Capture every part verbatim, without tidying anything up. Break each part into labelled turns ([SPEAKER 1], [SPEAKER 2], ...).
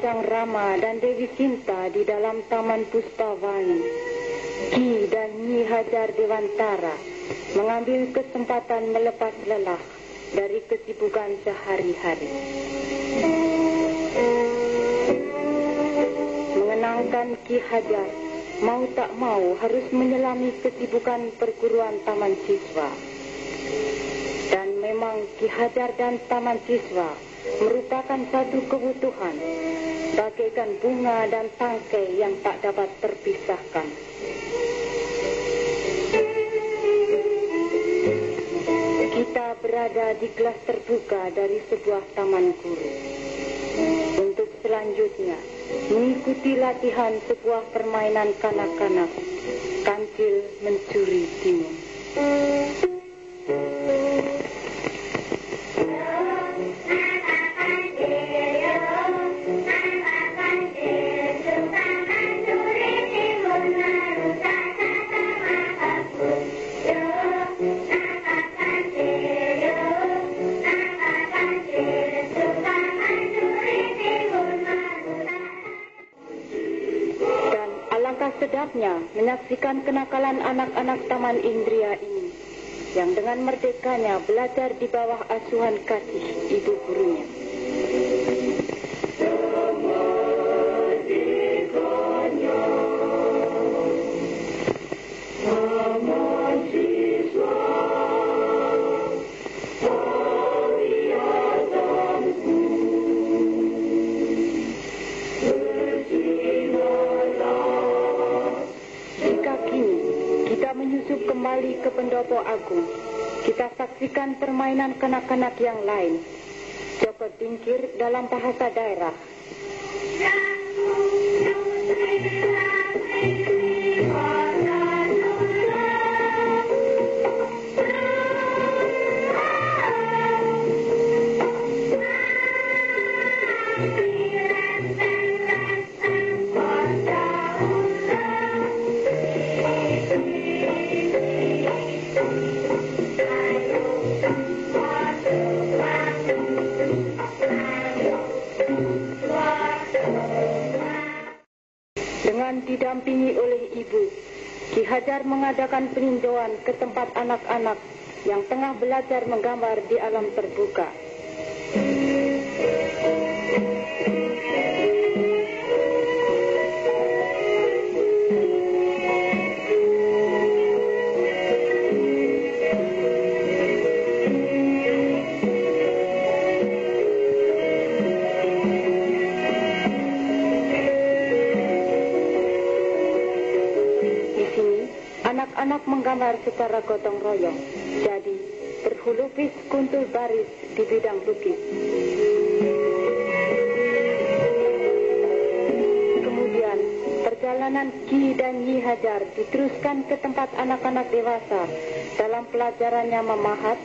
[SPEAKER 1] Sang Rama dan Dewi Sinta di dalam Taman Puspawani, Ki dan Nyi Hajar Dewantara mengambil kesempatan melepas lelah dari kesibukan sehari-hari. Mengenangkan Ki Hajar, mau tak mau harus menyelami kesibukan perguruan taman siswa. Dan memang Ki Hajar dan taman siswa merupakan satu kebutuhan, bagaikan bunga dan tangkai yang tak dapat terpisahkan. Kita berada di kelas terbuka dari sebuah taman guru. Untuk selanjutnya, mengikuti latihan sebuah permainan kanak-kanak, kancil mencuri timun. Sedapnya menyaksikan kenakalan anak-anak Taman Indria ini yang dengan merdekanya belajar di bawah asuhan kasih ibu gurunya. Kembali ke Pendopo Agung, kita saksikan permainan kanak-kanak yang lain. Joko Tingkir dalam bahasa daerah. Dengan didampingi oleh ibu, Ki Hajar mengadakan peninjauan ke tempat anak-anak yang tengah belajar menggambar di alam terbuka. Anak-anak menggambar secara gotong royong, jadi berhulukis kuntul baris di bidang lukis. Kemudian perjalanan Ki dan Nyi Hajar diteruskan ke tempat anak-anak dewasa dalam pelajarannya memahat,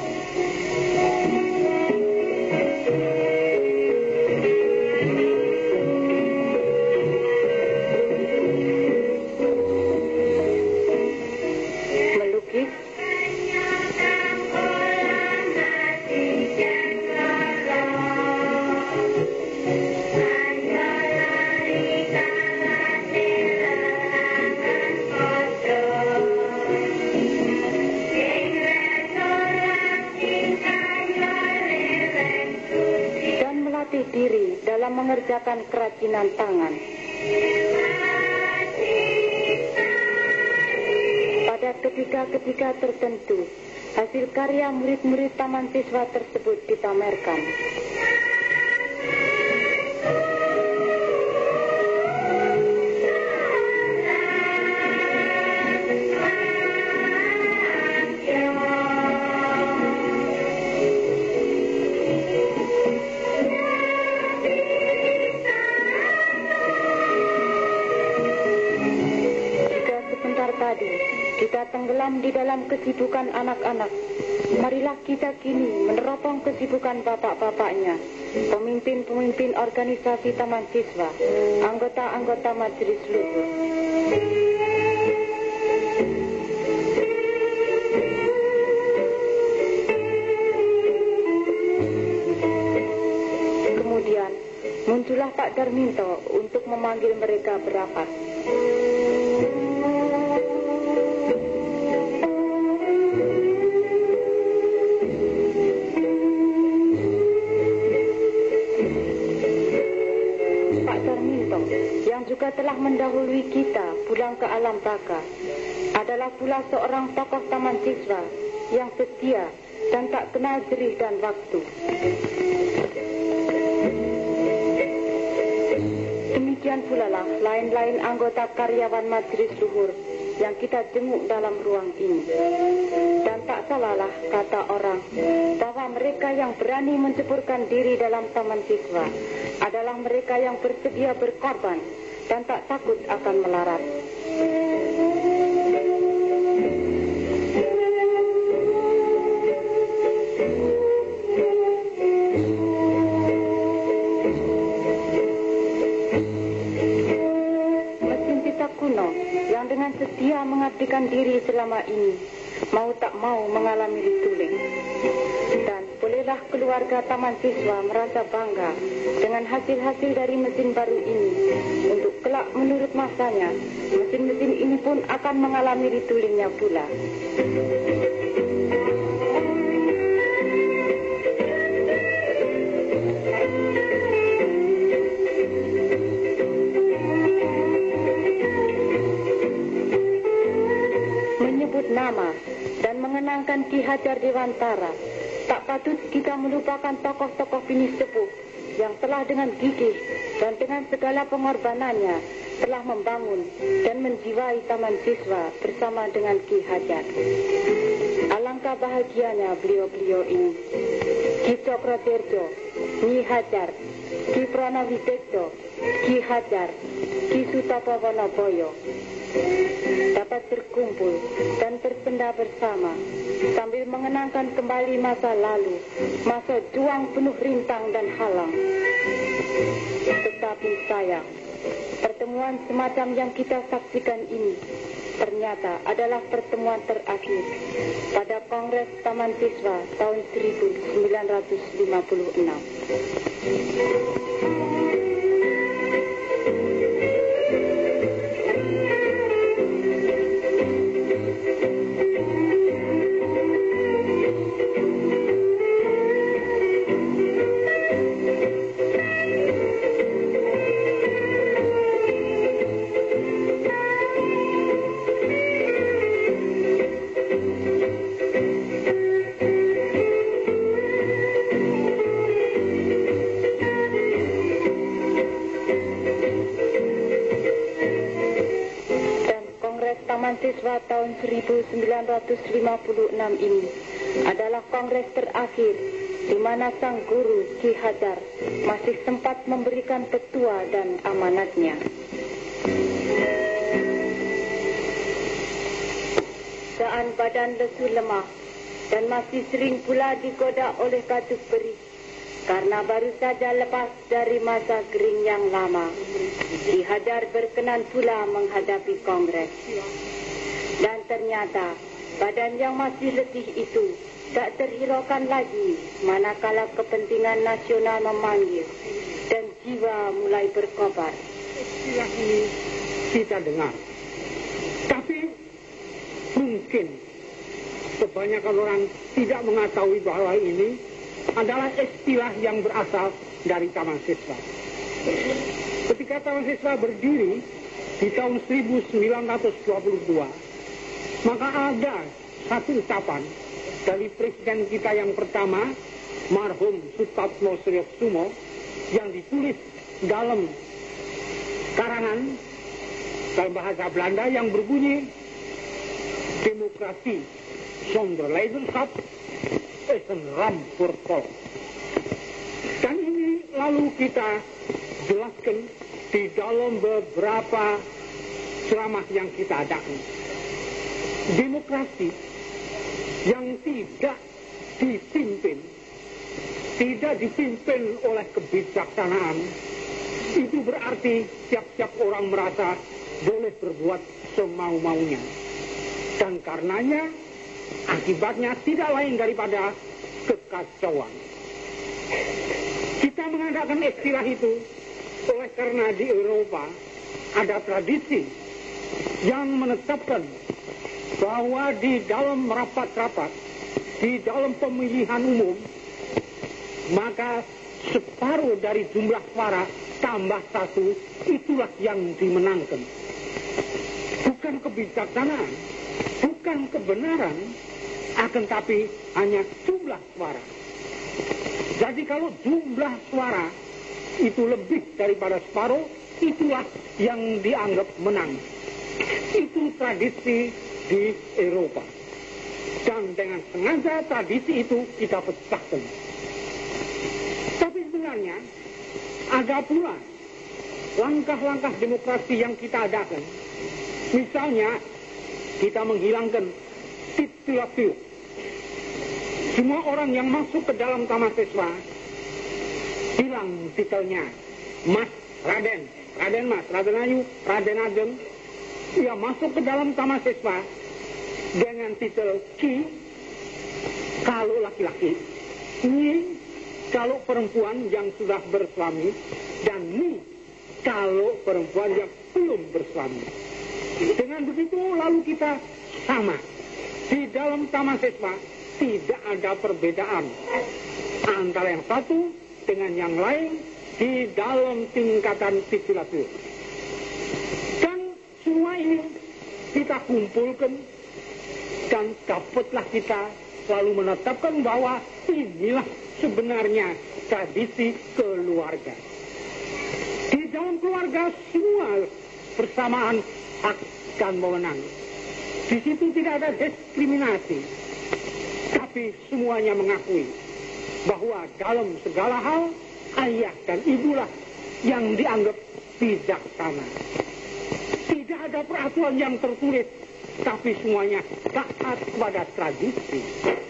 [SPEAKER 1] diri dalam mengerjakan kerajinan tangan. Pada ketika-ketika tertentu, hasil karya murid-murid taman siswa tersebut dipamerkan. Kita tenggelam di dalam kesibukan anak-anak. Marilah kita kini meneropong kesibukan bapak-bapaknya, pemimpin-pemimpin organisasi taman siswa, anggota-anggota majelis luhur. Kemudian muncul bantulah Pak Darminto untuk memanggil mereka berapat. Pak Darminto, yang juga telah mendahului kita pulang ke alam baka, adalah pula seorang tokoh taman siswa yang setia dan tak kenal jerih dan waktu. Demikian pula lah lain-lain anggota karyawan Majelis Luhur yang kita jenguk dalam ruang ini. Dan tak salahlah kata orang bahwa mereka yang berani menceburkan diri dalam taman siswa adalah mereka yang bersedia berkorban dan tak takut akan melarat. Dengan setia mengabdikan diri selama ini, mau tak mau mengalami dituling. Dan bolehlah keluarga taman siswa merasa bangga dengan hasil-hasil dari mesin baru ini. Untuk kelak menurut masanya, mesin-mesin ini pun akan mengalami ditulingnya pula. Nama dan mengenangkan Ki Hajar Dewantara, tak patut kita melupakan tokoh-tokoh bini sepuh yang telah dengan gigih dan dengan segala pengorbanannya telah membangun dan menjiwai taman siswa bersama dengan Ki Hajar. Alangkah bahagianya beliau-beliau ini. Ki Cokrodirjo, Nyi Hajar, Ki Pranawisekso, Ki Hajar, Ki Sutopo Wonoboyo dapat berkumpul dan bersenda bersama sambil mengenangkan kembali masa lalu, masa juang penuh rintang dan halang. Tetapi sayang, pertemuan semacam yang kita saksikan ini ternyata adalah pertemuan terakhir pada Kongres Taman Siswa tahun seribu sembilan ratus lima puluh enam. Siswa tahun seribu sembilan ratus lima puluh enam ini adalah kongres terakhir di mana sang guru Ki Hajar masih sempat memberikan petua dan amanatnya. Keadaan badan lesu lemah dan masih sering pula digoda oleh katuk perih karena baru saja lepas dari masa kering yang lama. Ki Hajar berkenan pula menghadapi kongres. Dan ternyata badan yang masih letih itu tak terhiraukan lagi manakala kepentingan nasional memanggil dan jiwa mulai berkobar.
[SPEAKER 2] Istilah ini kita dengar, tapi mungkin kebanyakan orang tidak mengetahui bahwa ini adalah istilah yang berasal dari Taman Siswa. Ketika Taman Siswa berdiri di tahun seribu sembilan ratus dua puluh dua, maka ada satu ucapan dari presiden kita yang pertama, marhum Sutatmo Sriyokusumo, yang ditulis dalam karangan dalam bahasa Belanda yang berbunyi, demokrasi zonder leidenschap is een ramp voor volk. Dan ini lalu kita jelaskan di dalam beberapa ceramah yang kita adakan. Demokrasi yang tidak dipimpin, tidak dipimpin oleh kebijaksanaan, itu berarti tiap-tiap orang merasa boleh berbuat semau-maunya. Dan karenanya, akibatnya tidak lain daripada kekacauan. Kita mengadakan istilah itu Oleh karena di Eropa ada tradisi yang menetapkan bahwa di dalam rapat-rapat, di dalam pemilihan umum, maka separuh dari jumlah suara tambah satu, itulah yang dimenangkan. Bukan kebijaksanaan, bukan kebenaran, akan tapi hanya jumlah suara. Jadi kalau jumlah suara itu lebih daripada separuh, itulah yang dianggap menang. Itu tradisi di Eropa. Dan dengan sengaja tradisi itu kita pecahkan. Tapi sebenarnya ada pula langkah-langkah demokrasi yang kita adakan. Misalnya kita menghilangkan titulatur. Semua orang yang masuk ke dalam taman siswa hilang titelnya. Mas, Raden, Raden Mas, Raden Ayu, Raden Ageng. Ia masuk ke dalam taman siswa dengan titel Ki kalau laki-laki, Ni kalau perempuan yang sudah bersuami, dan Ni kalau perempuan yang belum bersuami. Dengan begitu lalu kita sama. Di dalam taman siswa tidak ada perbedaan antara yang satu dengan yang lain di dalam tingkatan titulatur. Dan semua ini kita kumpulkan dan dapatlah kita selalu menetapkan bahwa inilah sebenarnya tradisi keluarga. Di dalam keluarga semua bersamaan hak dan wewenang. Di situ tidak ada diskriminasi, tapi semuanya mengakui bahwa dalam segala hal ayah dan ibulah yang dianggap bijaksana. Tidak ada peraturan yang tertulis, tapi semuanya taat kepada tradisi.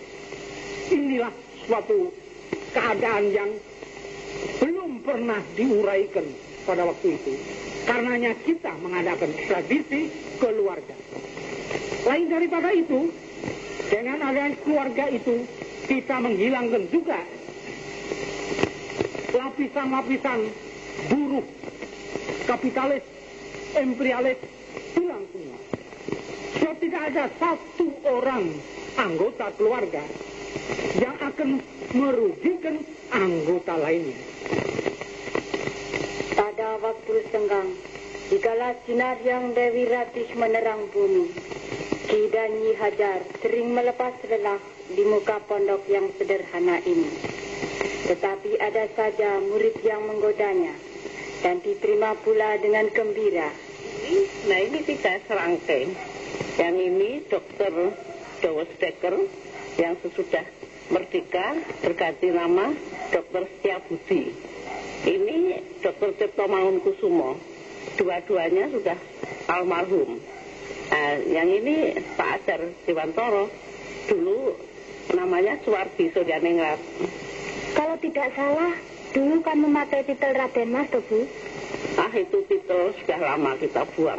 [SPEAKER 2] Inilah suatu keadaan yang belum pernah diuraikan pada waktu itu. Karenanya kita mengadakan tradisi keluarga. Lain daripada itu, dengan adanya keluarga itu, kita menghilangkan juga lapisan-lapisan buruh, kapitalis, imperialis, hilang semua. Sebab tidak ada satu orang anggota keluarga yang akan merugikan anggota lainnya.
[SPEAKER 1] Pada waktu senggang, dikala sinar yang Dewi Ratih menerang bumi, Ki dan Nyi Hajar sering melepas lelah di muka pondok yang sederhana ini. Tetapi ada saja murid yang menggodanya, dan diterima pula dengan gembira.
[SPEAKER 3] Nah ini tiga serangkai. Yang ini Dokter Dowo Steker yang sesudah merdeka berganti nama Dokter Setiabudi. Ini Dokter Cipto Mangunkusumo. Dua-duanya sudah almarhum. Nah, yang ini Pak Adar Dewantoro, dulu namanya Suwardi Suryaningrat.
[SPEAKER 4] Kalau tidak salah, dulu kan memakai titel Raden Mas, toh, Bu?
[SPEAKER 3] Ah, itu titel sudah lama kita buang.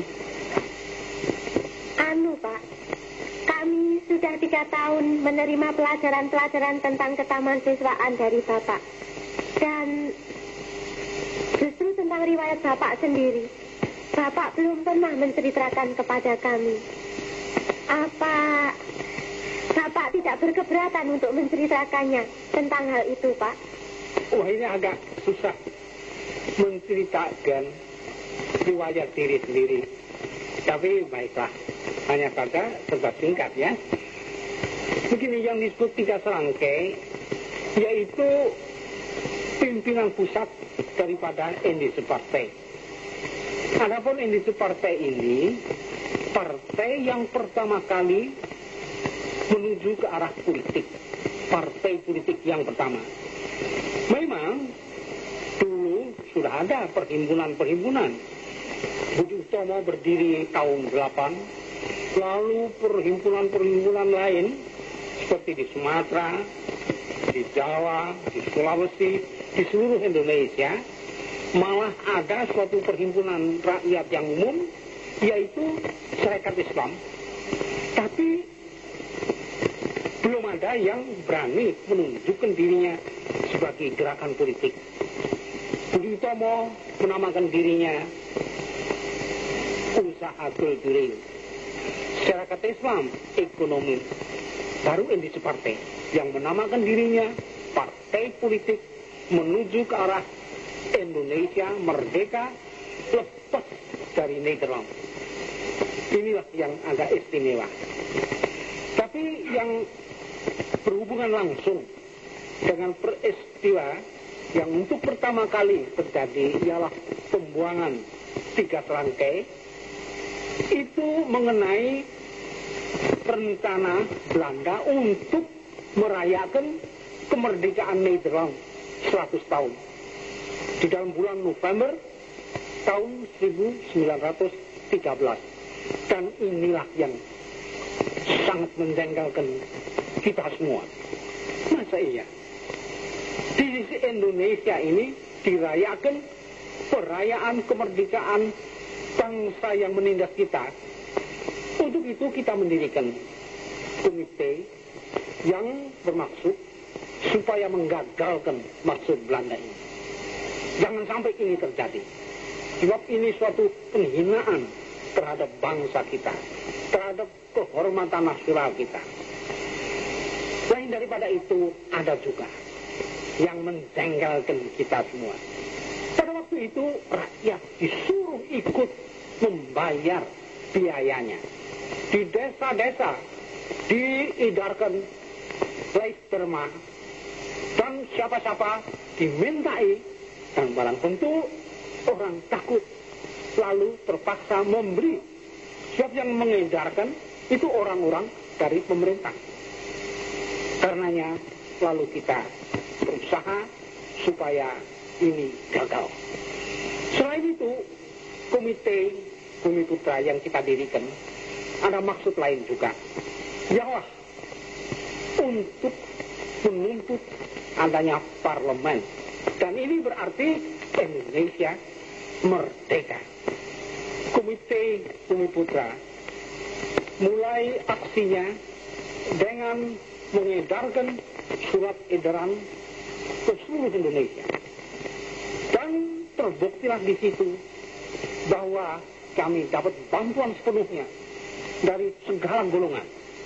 [SPEAKER 4] Anu, Pak, kami sudah tiga tahun menerima pelajaran-pelajaran tentang ketamansiiswaan dari Bapak. Dan justru tentang riwayat Bapak sendiri, Bapak belum pernah menceritakan kepada kami. Apa Bapak tidak berkeberatan untuk menceritakannya tentang hal itu, Pak?
[SPEAKER 2] Wah, ini agak susah menceritakan riwayat diri sendiri. Tapi baiklah, hanya saja serba singkat ya. Begini, yang disebut tiga serangkai, yaitu pimpinan pusat daripada Indische Partai. Adapun Indische Partai ini, partai yang pertama kali menuju ke arah politik. Partai politik yang pertama. Memang dulu sudah ada perhimpunan-perhimpunan. Budi Utomo berdiri tahun delapan, lalu perhimpunan-perhimpunan lain seperti di Sumatera, di Jawa, di Sulawesi, di seluruh Indonesia, malah ada suatu perhimpunan rakyat yang umum, yaitu Serikat Islam. Tapi belum ada yang berani menunjukkan dirinya sebagai gerakan politik. Budi Utomo menamakan dirinya usaha kultural. Secara kata Islam, ekonomi baru Indonesia Partai yang menamakan dirinya partai politik menuju ke arah Indonesia merdeka lepas dari Nederland. Inilah yang agak istimewa. Tapi yang berhubungan langsung dengan peristiwa yang untuk pertama kali terjadi ialah pembuangan tiga serangkai, itu mengenai rencana Belanda untuk merayakan kemerdekaan Nederland seratus tahun di dalam bulan November tahun seribu sembilan ratus tiga belas. Dan inilah yang sangat menjengkelkan kita semua. Masa iya di sisi Indonesia ini dirayakan perayaan kemerdekaan bangsa yang menindas kita? Untuk itu kita mendirikan komite yang bermaksud supaya menggagalkan maksud Belanda ini. Jangan sampai ini terjadi. Sebab ini suatu penghinaan terhadap bangsa kita, terhadap kehormatan nasional kita. Selain daripada itu, ada juga yang menjengkelkan kita semua. Pada waktu itu, rakyat disuruh ikut membayar biayanya. Di desa-desa diedarkan Leisterma, dan siapa-siapa dimintai, dan barang tentu orang takut, lalu terpaksa memberi. Siapa yang mengedarkan itu orang-orang dari pemerintah. Karenanya lalu kita berusaha supaya ini gagal. Selain itu, komite Bumi Putra yang kita dirikan ada maksud lain juga, ialah untuk menuntut adanya parlemen. Dan ini berarti Indonesia merdeka. Komite Bumi Putra mulai aksinya dengan mengedarkan surat edaran ke seluruh Indonesia. Dan terbuktilah di situ bahwa kami dapat bantuan sepenuhnya dari segala golongan.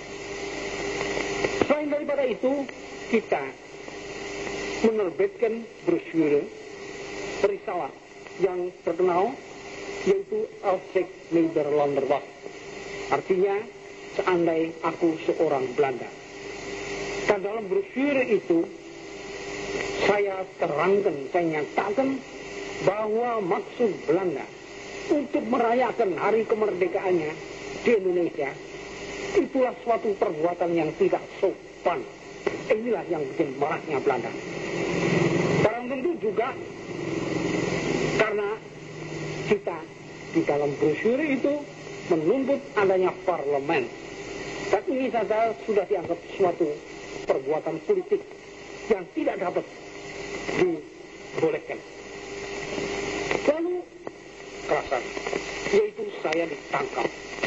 [SPEAKER 2] Selain daripada itu, kita menerbitkan brosur risalah yang terkenal, yaitu Als Nederlander. Artinya, seandai aku seorang Belanda. Dan dalam brosur itu, saya terangkan, saya nyatakan bahwa maksud Belanda untuk merayakan hari kemerdekaannya di Indonesia, itulah suatu perbuatan yang tidak sopan. Inilah yang bikin marahnya Belanda. Barang tentu juga karena kita di dalam brosur itu menuntut adanya parlemen. Dan ini saja sudah dianggap suatu perbuatan politik yang tidak dapat dibolehkan. Lalu kerasan, yaitu saya ditangkap.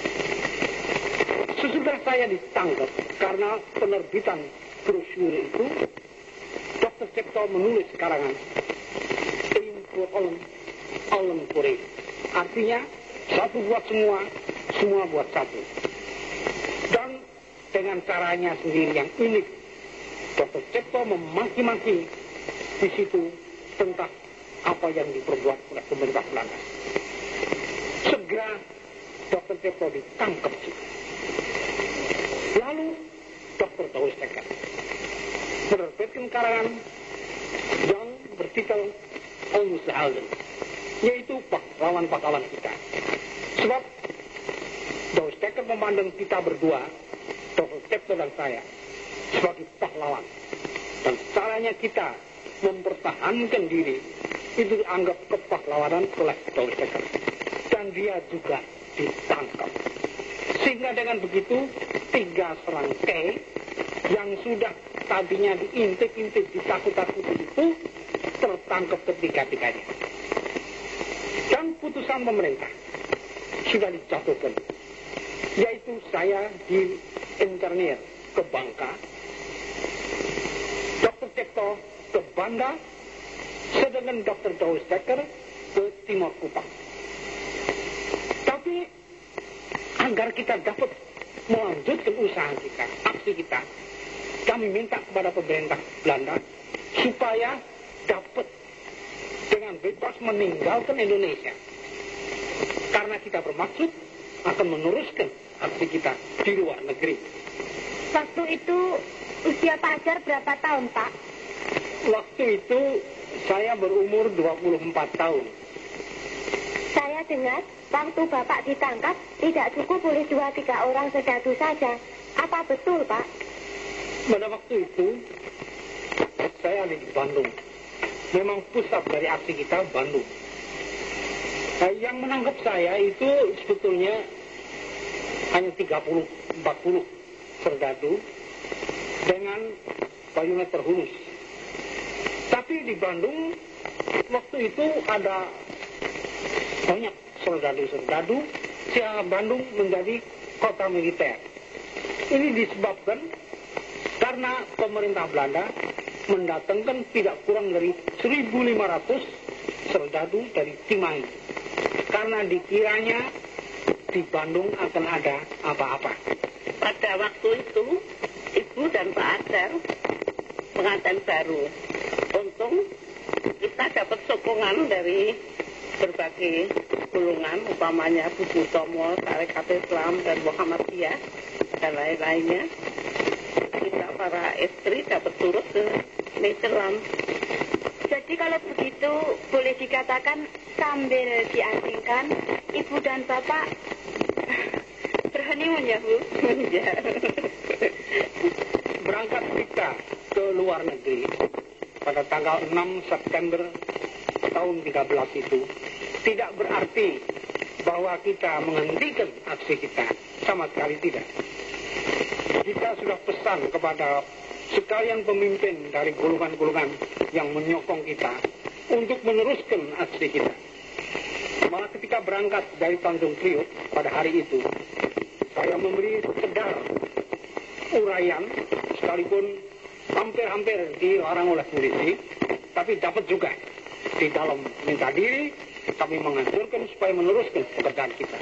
[SPEAKER 2] Sesudah saya ditangkap karena penerbitan brosur itu, Dokter Cipto menulis karangan Aim for all, all for it. Artinya satu buat semua, semua buat satu. Dan dengan caranya sendiri yang unik, Dokter Cipto memaki-maki di situ tentang apa yang diperbuat oleh pemerintah Belanda. Segera Dokter Cipto ditangkap juga. Lalu Dokter Douwes-Dekker menerbitkan karangan yang bertitel Onze Helden, yaitu pahlawan-pahlawan kita. Sebab Douwes-Dekker memandang kita berdua, Dokter Cipto dan saya, sebagai pahlawan. Dan caranya kita mempertahankan diri itu dianggap kepahlawanan oleh Douwes-Dekker. Dan dia juga ditangkap. Sehingga dengan begitu, tiga serangkai yang sudah tadinya diintip-intip, ditakut-takuti itu tertangkap ketiga-tiganya. Dan putusan pemerintah sudah dijatuhkan, yaitu saya diinternir ke Bangka, Dokter Cipto ke Banda, dengan dokter Douwe Steker ke Timor Kupang. Tapi agar kita dapat melanjutkan usaha kita, aksi kita, kami minta kepada pemerintah Belanda supaya dapat dengan bebas meninggalkan Indonesia. Karena kita bermaksud akan meneruskan aksi kita di luar negeri.
[SPEAKER 4] Waktu itu usia Pak Hajar berapa tahun, Pak?
[SPEAKER 2] Waktu itu saya berumur dua puluh empat tahun.
[SPEAKER 4] Saya dengar waktu Bapak ditangkap tidak cukup oleh dua tiga orang serdadu saja. Apa betul, Pak?
[SPEAKER 2] Pada waktu itu saya ada di Bandung. Memang pusat dari aksi kita Bandung. Nah, yang menangkap saya itu sebetulnya hanya tiga puluh empat puluh serdadu dengan bayonet terhunus. Tapi di Bandung waktu itu ada banyak serdadu-serdadu sehingga Bandung menjadi kota militer. Ini disebabkan karena pemerintah Belanda mendatangkan tidak kurang dari seribu lima ratus serdadu dari Cimahi. Karena dikiranya di Bandung akan ada apa-apa.
[SPEAKER 3] Pada waktu itu, Ibu dan Pak Hajar pengantin baru. Untung kita dapat sokongan dari berbagai golongan, umpamanya Buku Tomo, Tarekat Islam, dan Muhammadiyah, dan lain-lainnya. Kita para istri dapat turut ke Nederland.
[SPEAKER 4] Jadi kalau begitu boleh dikatakan sambil diasingkan, Ibu dan Bapak berhoneymoon ya, Bu?
[SPEAKER 3] Ya.
[SPEAKER 2] Berangkat kita ke luar negeri pada tanggal enam September tahun tiga belas itu tidak berarti bahwa kita menghentikan aksi kita, sama sekali tidak. Kita sudah pesan kepada sekalian pemimpin dari golongan-golongan yang menyokong kita untuk meneruskan aksi kita. Malah ketika berangkat dari Tanjung Priok pada hari itu, saya memberi sekedar uraian, sekalipun hampir-hampir dilarang oleh polisi, tapi dapat juga di dalam minta diri, kami menganjurkan supaya meneruskan pekerjaan kita.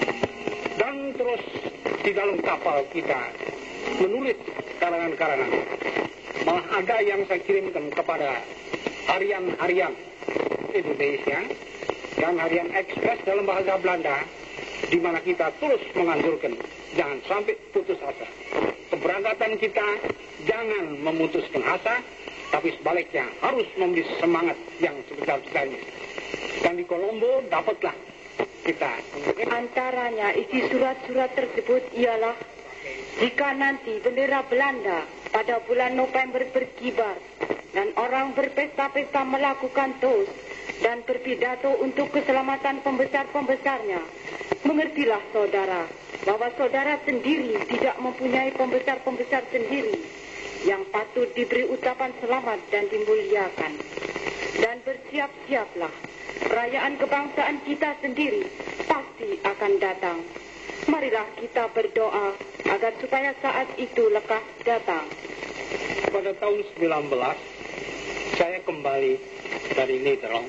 [SPEAKER 2] Dan terus di dalam kapal kita menulis karangan-karangan. Malah ada yang saya kirimkan kepada harian-harian Indonesia dan harian Express dalam bahasa Belanda, di mana kita terus menganjurkan jangan sampai putus asa. Keberangkatan kita jangan memutuskan asa, tapi sebaliknya harus memberi semangat yang sebesar-besarnya. Dan di Kolombo dapatlah kita.
[SPEAKER 1] Antaranya isi surat-surat tersebut ialah jika nanti bendera Belanda pada bulan November berkibar dan orang berpesta-pesta melakukan toast dan berpidato untuk keselamatan pembesar-pembesarnya, mengertilah saudara bahwa saudara sendiri tidak mempunyai pembesar-pembesar sendiri yang patut diberi ucapan selamat dan dimuliakan. Dan bersiap-siaplah, perayaan kebangsaan kita sendiri pasti akan datang. Marilah kita berdoa agar supaya saat itu lekas datang.
[SPEAKER 2] Pada tahun sembilan belas, saya kembali dari Nederland.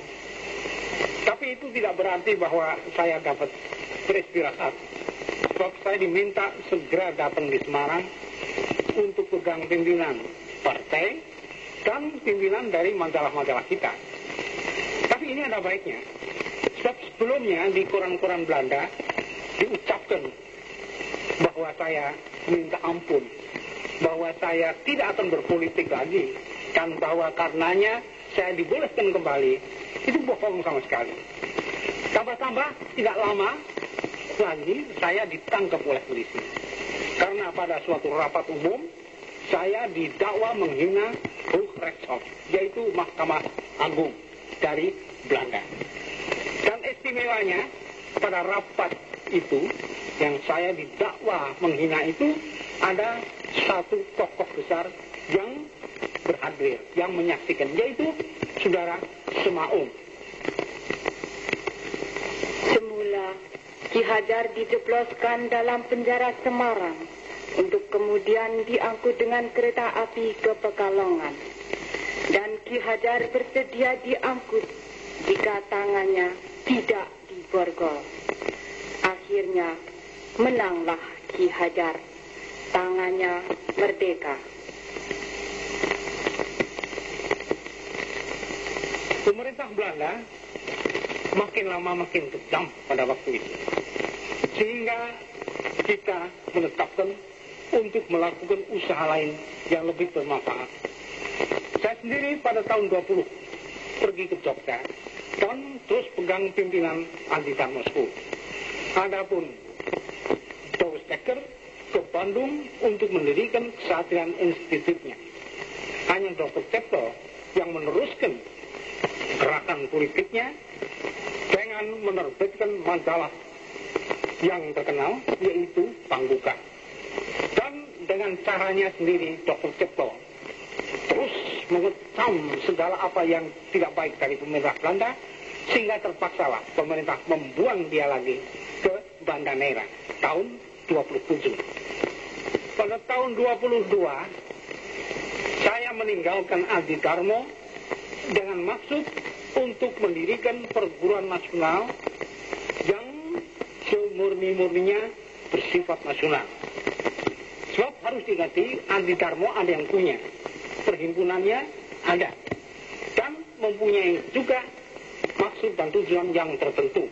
[SPEAKER 2] Tapi itu tidak berarti bahwa saya dapat beristirahat. Sebab saya diminta segera datang di Semarang untuk pegang pimpinan partai dan pimpinan dari majalah-majalah kita. Tapi ini ada baiknya. Sebab sebelumnya di koran-koran Belanda diucapkan bahwa saya minta ampun, bahwa saya tidak akan berpolitik lagi, dan bahwa karenanya saya dibolehkan kembali. Itu bohong sama sekali. Tambah-tambah tidak lama lagi saya ditangkap oleh polisi. Karena pada suatu rapat umum saya didakwa menghina Hoogrechtshof, yaitu Mahkamah Agung dari Belanda. Dan istimewanya pada rapat itu yang saya didakwa menghina itu ada satu tokoh besar yang berhadir, yang menyaksikan, yaitu saudara Semaung.
[SPEAKER 1] Semula Ki Hajar dijebloskan dalam penjara Semarang untuk kemudian diangkut dengan kereta api ke Pekalongan. Dan Ki Hadar bersedia diangkut jika tangannya tidak diborgol. Akhirnya menanglah Ki Hadar, tangannya merdeka.
[SPEAKER 2] Pemerintah Belanda makin lama makin kejam pada waktu itu, sehingga kita menetapkan untuk melakukan usaha lain yang lebih bermanfaat. Saya sendiri pada tahun dua puluh pergi ke Jogja dan terus pegang pimpinan anti Darmosko. Adapun Douwe Stekker ke Bandung untuk mendirikan Kesatrian Institutnya. Hanya dokter Cipto yang meneruskan gerakan politiknya dengan menerbitkan majalah yang terkenal, yaitu Pangbuka. Dan dengan caranya sendiri, dokter Cipto terus mengecam segala apa yang tidak baik dari pemerintah Belanda, sehingga terpaksalah pemerintah membuang dia lagi ke Banda Neira tahun dua puluh tujuh. Pada tahun dua puluh dua, saya meninggalkan Adi Darmo dengan maksud untuk mendirikan perguruan nasional yang semurni-murninya bersifat nasional. Sebab harus diingat, Adi Darmo ada yang punya, perhimpunannya ada, dan mempunyai juga maksud dan tujuan yang tertentu.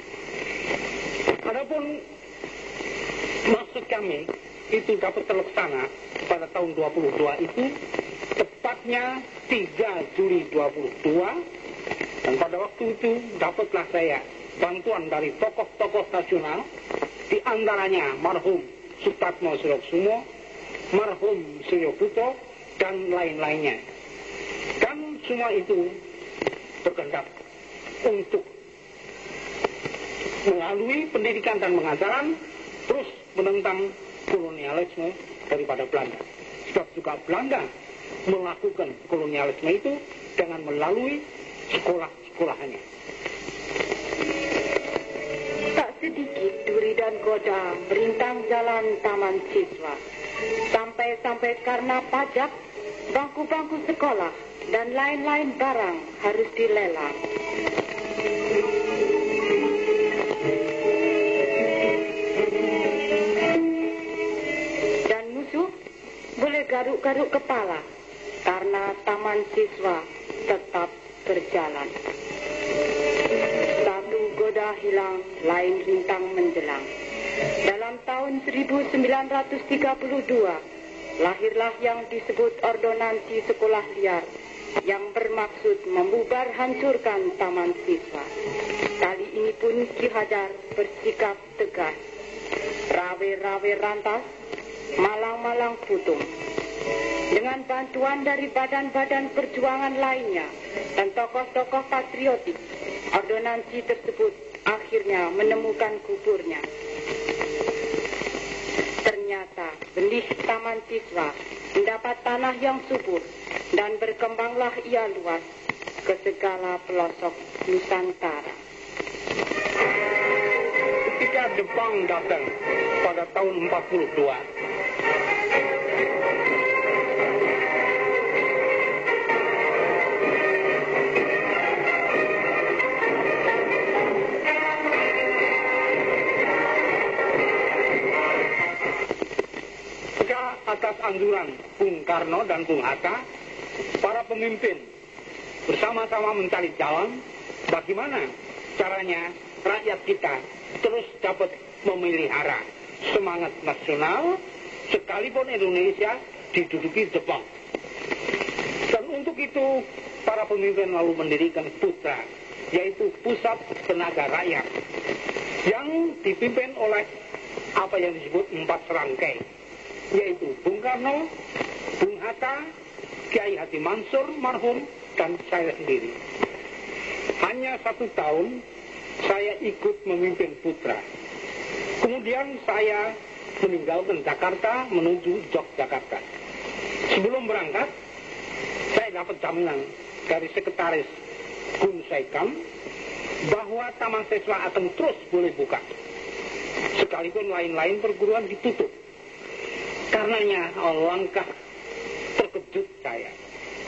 [SPEAKER 2] Adapun maksud kami itu dapat terlaksana pada tahun dua puluh dua itu, tepatnya tiga Juli dua puluh dua, dan pada waktu itu dapatlah saya bantuan dari tokoh-tokoh nasional, di antaranya marhum Sutatmo Suryokusumo, marhum Suryo Puto, dan lain-lainnya. Dan semua itu berkehendak untuk melalui pendidikan dan pengajaran terus menentang kolonialisme daripada Belanda. Sebab juga Belanda melakukan kolonialisme itu dengan melalui sekolah-sekolahnya.
[SPEAKER 1] Tak sedikit duri dan goda merintang jalan taman siswa. Sampai-sampai karena pajak, bangku-bangku sekolah, dan lain-lain barang harus dilelang. Dan musuh boleh garuk-garuk kepala, karena taman siswa tetap berjalan. Satu goda hilang, lain rintang menjelang. Dalam tahun seribu sembilan ratus tiga puluh dua, lahirlah yang disebut ordonansi sekolah liar, yang bermaksud membubar hancurkan taman siswa. Kali ini pun Ki Hadar bersikap tegas. Rawe-rawe rantas, malang-malang putung. Dengan bantuan dari badan-badan perjuangan lainnya dan tokoh-tokoh patriotik, ordonansi tersebut akhirnya menemukan kuburnya. Ternyata benih taman siswa mendapat tanah yang subur dan berkembanglah ia luas ke segala pelosok Nusantara.
[SPEAKER 2] Ketika Jepang datang pada tahun empat puluh dua, atas anjuran Bung Karno dan Bung Hatta, para pemimpin bersama-sama mencari jalan bagaimana caranya rakyat kita terus dapat memelihara semangat nasional sekalipun Indonesia diduduki Jepang. Dan untuk itu para pemimpin lalu mendirikan Putra, yaitu Pusat Tenaga Rakyat, yang dipimpin oleh apa yang disebut empat serangkai, yaitu Bung Karno, Bung Hatta, Kiai Haji Mansur marhum, dan saya sendiri. Hanya satu tahun saya ikut memimpin Putra. Kemudian saya meninggalkan Jakarta menuju Yogyakarta. Sebelum berangkat, saya dapat jaminan dari sekretaris Gun Saikam bahwa taman siswa akan terus boleh buka, sekalipun lain-lain perguruan ditutup. Karenanya langkah terkejut saya ketika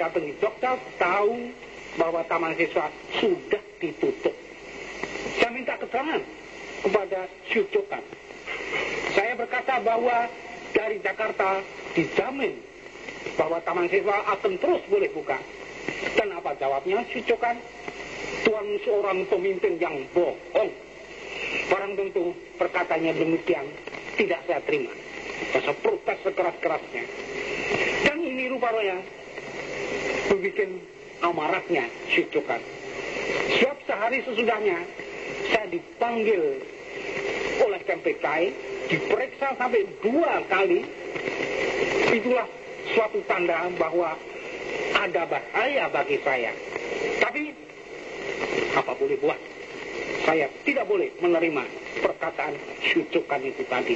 [SPEAKER 2] datang di Jogja tahu bahwa taman siswa sudah ditutup. Saya minta keterangan kepada Syucokan. Saya berkata bahwa dari Jakarta dijamin bahwa taman siswa akan terus boleh buka. Dan apa jawabnya Syucokan? Tuan seorang pemimpin yang bohong. Barang tentu perkataannya demikian tidak saya terima. Saya protes sekeras-kerasnya. Dan ini rupanya membuat amarahnya Syucokan. Siap sehari sesudahnya saya dipanggil oleh K M P K I, diperiksa sampai dua kali. Itulah suatu tanda bahwa ada bahaya bagi saya. Tapi apa boleh buat, saya tidak boleh menerima perkataan Syucokan itu tadi.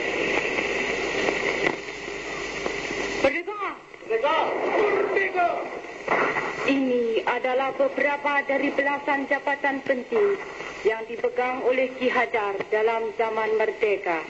[SPEAKER 1] Merdeka!
[SPEAKER 2] Merdeka! Merdeka!
[SPEAKER 1] Ini adalah beberapa dari belasan jabatan penting yang dipegang oleh Ki Hajar dalam zaman merdeka.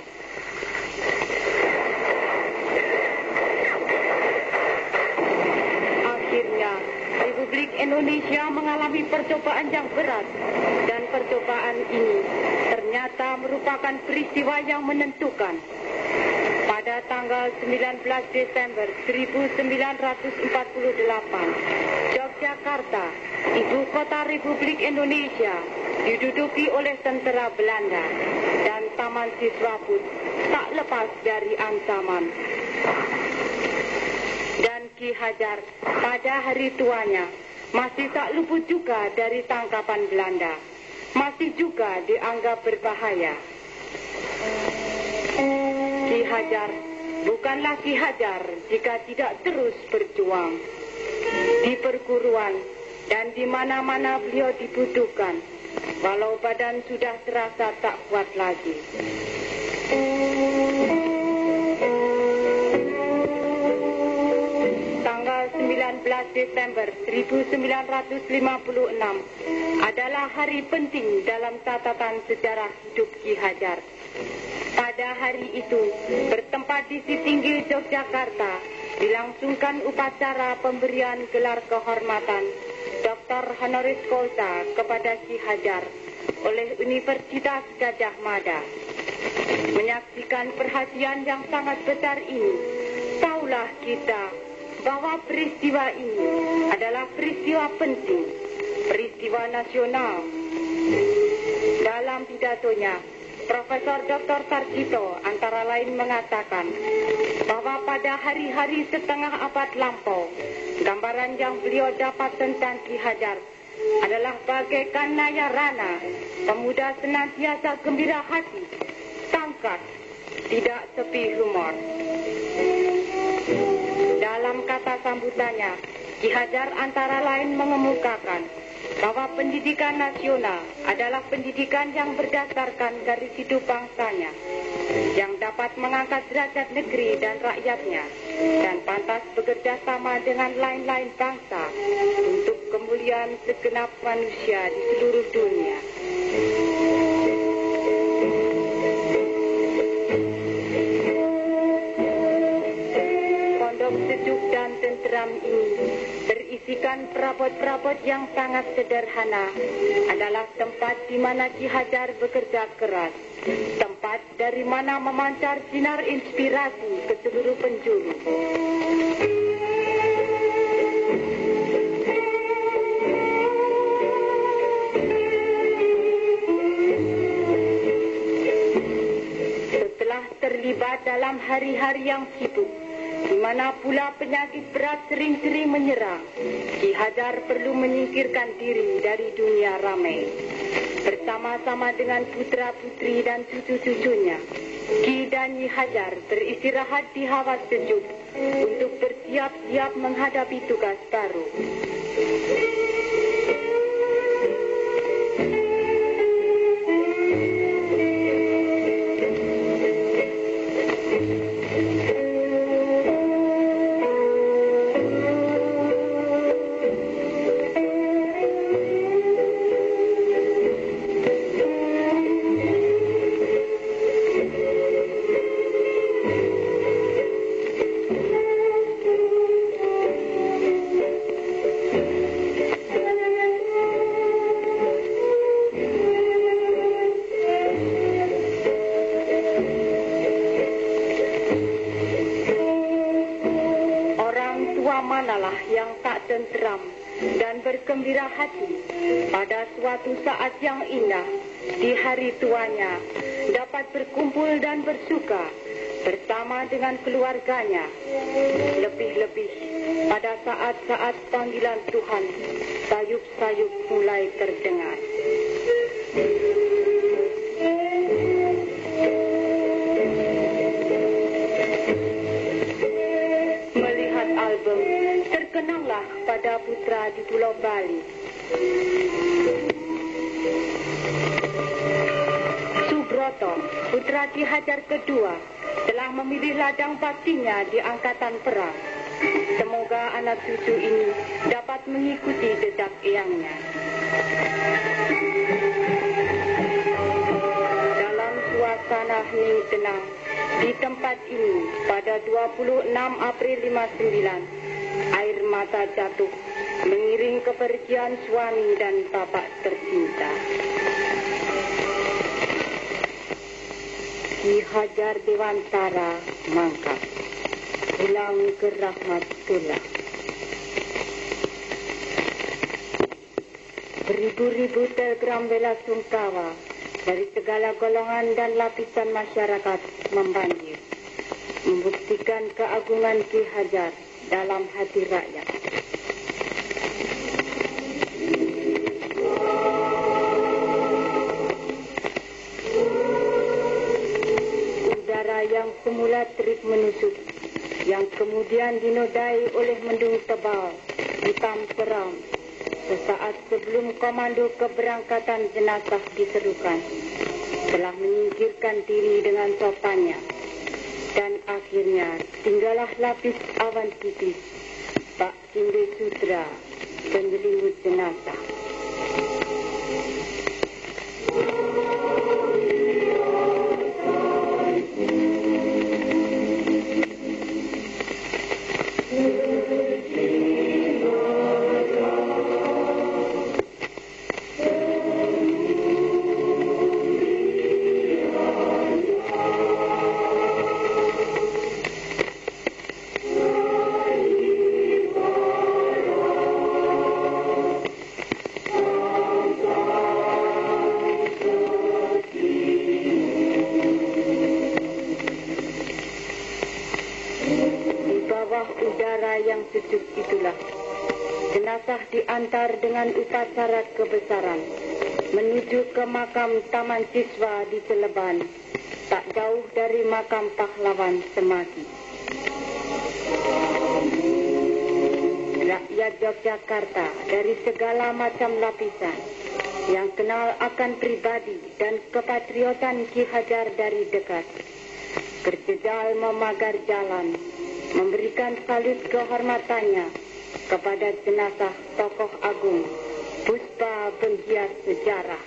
[SPEAKER 1] Akhirnya, Republik Indonesia mengalami percobaan yang berat, dan percobaan ini ternyata merupakan peristiwa yang menentukan. Pada tanggal sembilan belas Desember seribu sembilan ratus empat puluh delapan, Yogyakarta, ibu kota Republik Indonesia, diduduki oleh tentera Belanda, dan Taman Siswa pun tak lepas dari ancaman. Dan Ki Hajar pada hari tuanya masih tak luput juga dari tangkapan Belanda, masih juga dianggap berbahaya. Ki Hajar bukanlah Ki Hajar jika tidak terus berjuang. Di perguruan dan di mana-mana beliau dibutuhkan, walau badan sudah terasa tak kuat lagi. Tanggal sembilan belas Desember seribu sembilan ratus lima puluh enam adalah hari penting dalam catatan sejarah hidup Ki Hajar. Pada hari itu, bertempat di Sitinggil, Yogyakarta, dilangsungkan upacara pemberian gelar kehormatan Doktor Honoris Causa kepada Ki Hajar oleh Universitas Gadjah Mada. Menyaksikan perhatian yang sangat besar ini, tahulah kita bahwa peristiwa ini adalah peristiwa penting, peristiwa nasional. Dalam pidatonya, Profesor Doktor Sarjito antara lain mengatakan bahwa pada hari-hari setengah abad lampau, gambaran yang beliau dapat tentang Ki Hajar adalah bagaikan Nayarana, pemuda senantiasa gembira hati, tangkas, tidak sepi humor. Dalam kata sambutannya, Ki Hajar antara lain mengemukakan bahwa pendidikan nasional adalah pendidikan yang berdasarkan garis hidup bangsanya, yang dapat mengangkat derajat negeri dan rakyatnya, dan pantas bekerja sama dengan lain-lain bangsa untuk kemuliaan segenap manusia di seluruh dunia. Pondok sejuk dan tenteram ini berisikan perabot-perabot yang sangat sederhana, adalah tempat di mana Ki Hajar bekerja keras, tempat dari mana memancar sinar inspirasi ke seluruh penjuru. Setelah terlibat dalam hari-hari yang sibuk, di mana pula penyakit berat sering-sering menyerang, Ki Hajar perlu menyingkirkan diri dari dunia ramai. Bersama-sama dengan putra-putri dan cucu-cucunya, Ki dan Nyi Hajar beristirahat di hawa sejuk untuk bersiap-siap menghadapi tugas baru. yang tak tenteram dan bergembira hati pada suatu saat yang indah di hari tuanya dapat berkumpul dan bersuka bersama dengan keluarganya, lebih-lebih pada saat-saat panggilan Tuhan sayup-sayup mulai terdengar. Melihat album, terkenanglah pada putra di Pulau Bali. Subroto, putra Ki Hajar kedua, telah memilih ladang baktinya di angkatan perang. Semoga anak cucu ini dapat mengikuti jejak eyangnya. Dalam suasana hening tenang, di tempat ini pada dua puluh enam April lima puluh sembilan, air mata jatuh mengiring kepergian suami dan bapak tercinta. Ki Hajar Dewantara mangkat, pulang ke rahmatullah. Beribu-ribu telegram bela sungkawa dari segala golongan dan lapisan masyarakat membanjir, membuktikan keagungan Ki Hajar dalam hati rakyat. Yang semula terik menusuk, yang kemudian dinodai oleh mendung tebal, hitam seram, sesaat sebelum komando keberangkatan jenazah diserukan, telah menyingkirkan diri dengan sopannya, dan akhirnya tinggallah lapis awan tipis, Pak Cinde Sutra, penyelimut jenazah. Yang sejuk itulah jenazah diantar dengan upacara kebesaran menuju ke makam Taman Siswa di Celeban, tak jauh dari makam pahlawan Semagi. Rakyat Yogyakarta dari segala macam lapisan yang kenal akan pribadi dan kepatriotan Ki Hajar dari dekat berjejal memagar jalan, memberikan salut kehormatannya kepada jenazah tokoh agung, puspa penghias sejarah.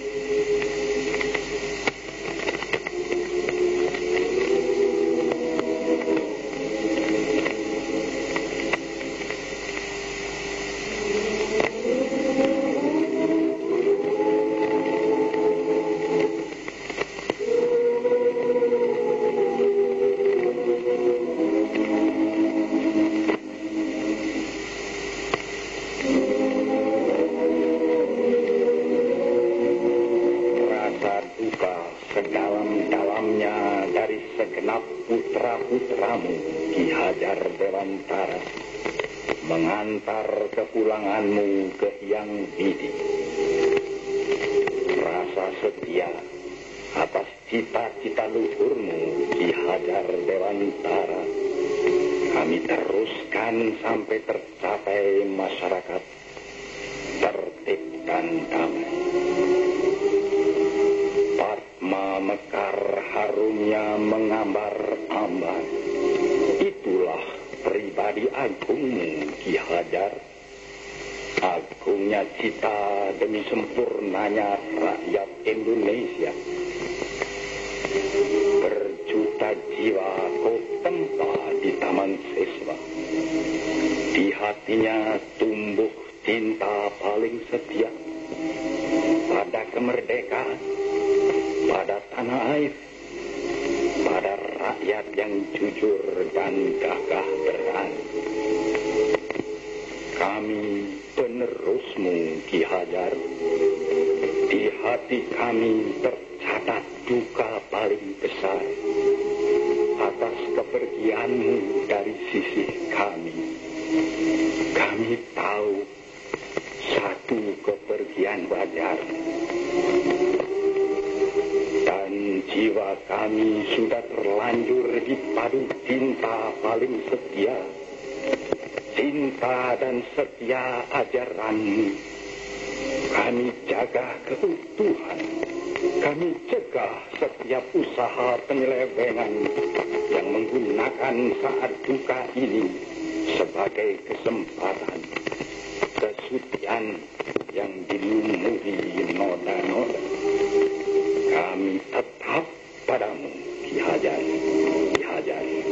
[SPEAKER 5] Putra-putramu Ki Hajar Dewantara mengantar kepulanganmu ke Hyang Bidi. Rasa setia atas cita-cita luhurmu Ki Hajar Dewantara kami teruskan sampai tercapai masyarakat tertib dan damai. Padma mekar harumnya mengambar-ambar. Itulah pribadi agungmu Ki Hajar. Agungnya cita demi sempurnanya rakyat Indonesia. Berjuta jiwa kau tempa di Taman Siswa. Di hatinya tumbuh cinta paling setia pada kemerdekaan, pada tanah air, pada rakyat yang jujur dan gagah berani. Kami penerusmu, Ki Hajar. Di hati kami tercatat duka paling besar atas kepergianmu dari sisi kami. Kami tahu satu kepergian wajar. Dan jiwa kami sudah terlanjur dipadu cinta paling setia. Cinta dan setia ajaranmu. Kami jaga keutuhan. Kami cegah setiap usaha penyelewengan yang menggunakan saat duka ini sebagai kesempatan kesucian yang dilumuri noda-noda. Kami tetap padamu, Ki Hajar, Ki Hajar.